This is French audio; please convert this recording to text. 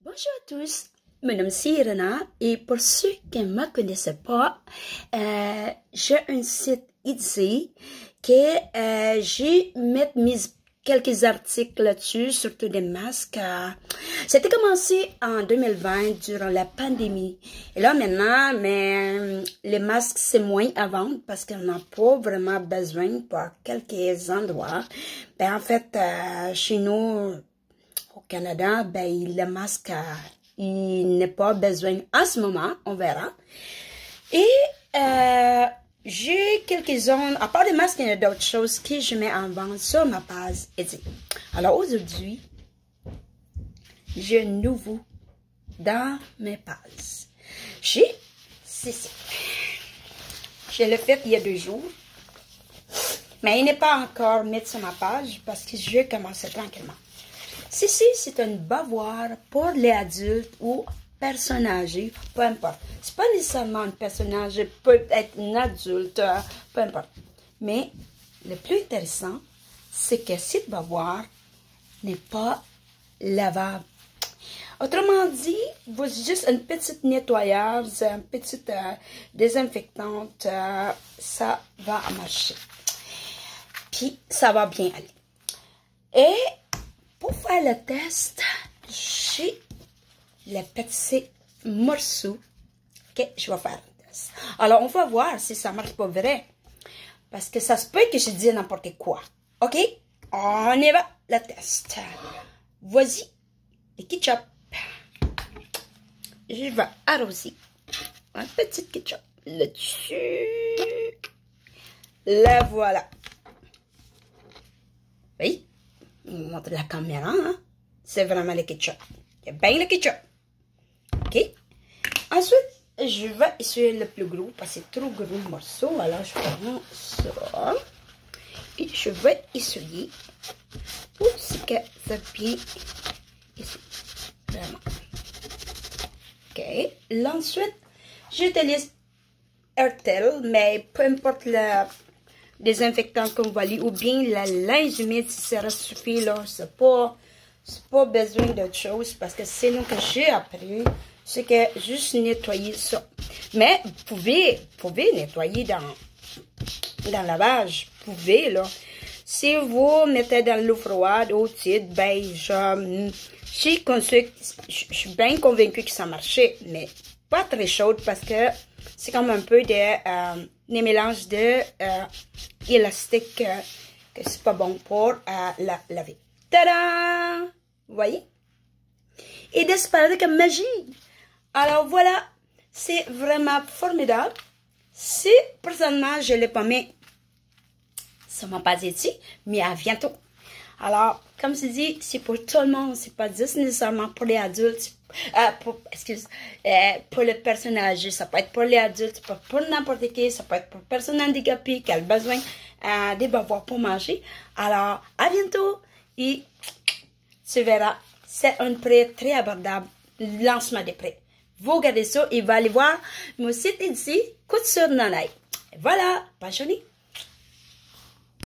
Bonjour à tous, mon nom c'est Irena et pour ceux qui ne me connaissent pas, j'ai un site ici que j'ai mis quelques articles là-dessus, surtout des masques. C'était commencé en 2020 durant la pandémie. Et là maintenant, mais les masques c'est moins à vendre parce qu'on n'a pas vraiment besoin pour quelques endroits. Ben en fait, chez nous au Canada, ben le masque il n'est pas besoin en ce moment, on verra. Et j'ai quelques-uns, à part des masques, il y a d'autres choses que je mets en vente sur ma page ici. Alors aujourd'hui, j'ai un nouveau dans mes pages. J'ai ceci. Je l'ai fait il y a 2 jours. Mais il n'est pas encore mis sur ma page parce que je vais commencer tranquillement. Ceci, c'est une bavoir pour les adultes ou personnes âgées, peu importe. C'est pas nécessairement un personnage, peut être un adulte, peu importe. Mais le plus intéressant, c'est que cette bavoir n'est pas lavable. Autrement dit, vous juste une petite nettoyage, une petite désinfectante, ça va marcher. Puis, ça va bien aller. Et pour faire le test, j'ai les petits morceaux que je vais faire le test. Alors, on va voir si ça marche pas vrai. Parce que ça se peut que je dise n'importe quoi. OK? On y va, le test. Voici le ketchup. Je vais arroser un petit ketchup là-dessus. La voilà. Oui? Je vous montre la caméra, hein? C'est vraiment le ketchup. Il y a bien le ketchup. OK? Ensuite, je vais essuyer le plus gros parce que c'est trop gros le morceau. Alors, je prends ça. Et je vais essuyer pour ce que ça bien ici. Vraiment. OK? Là, ensuite, j'utilise Airtel, mais peu importe le désinfectant qu'on va lire ou bien la linge humide si ça suffit là, c'est pas besoin d'autre chose parce que c'est ce que j'ai appris, c'est que juste nettoyer ça. Mais vous pouvez nettoyer dans le lavage, vous pouvez là. Si vous mettez dans l'eau froide ou tiède, ben je suis bien convaincue que ça marchait, mais pas très chaude parce que c'est comme un peu des mélanges de élastique que c'est pas bon pour la laver. Tada! Vous voyez? Et d'espérer que magie! Alors voilà, c'est vraiment formidable. Si personnellement je ne l'ai pas mis sur ma page ici, mais à bientôt. Alors, comme je dis, c'est pour tout le monde, c'est pas juste nécessairement pour les adultes, pour les personnes âgées, ça peut être pour les adultes, pour n'importe qui, ça peut être pour les personnes handicapées qui ont besoin de bavoirs pour manger. Alors, à bientôt et tu verras, c'est un prix très abordable, lancement des prix. Vous regardez ça et vous allez voir mon site ici, Couture dans l'œil. Voilà, bonne journée.